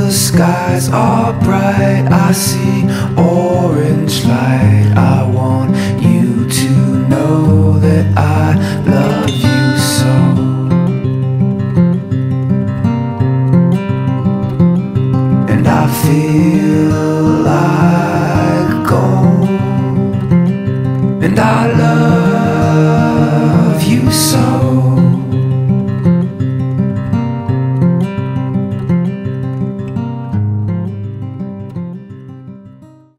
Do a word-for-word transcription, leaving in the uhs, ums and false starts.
the skies are bright, I see orange light. I want you to know that I love you so. And I feel like